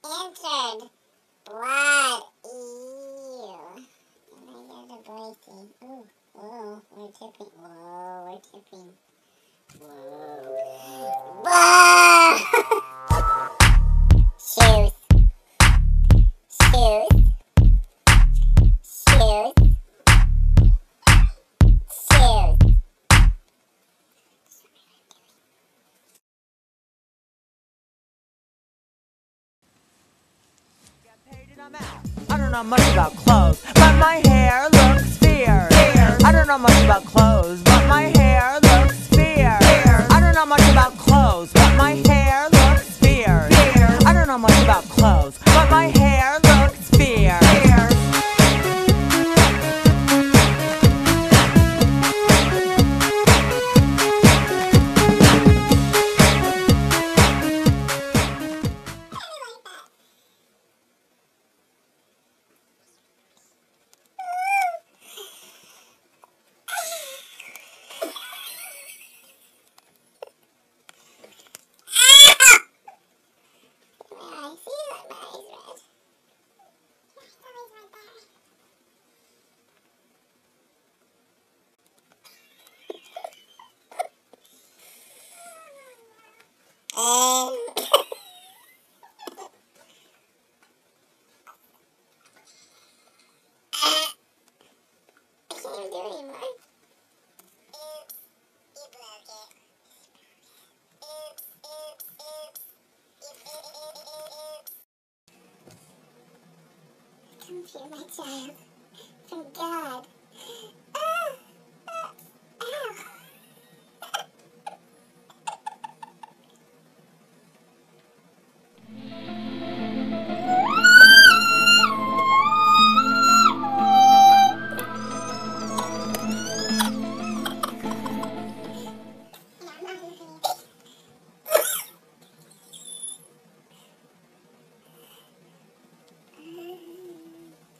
answered. Blood. Ew. And I got a Boise. Ooh. Whoa. We're tipping. Whoa. We're tipping. Whoa. Whoa. Shoes. Shoes. Shoes. Shoes. I don't know much about clothes, but my hair looks fierce. I don't know much about clothes, but my hair looks fierce. I don't know much about clothes, but my hair looks fierce. I don't know much about clothes, but my hair looks fierce. I can't even do it anymore. Oops, you broke it. Oops, oops, oops. Oops. Come here, my child. From God. Ow.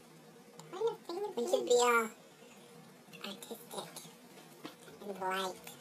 We should be all artistic and polite.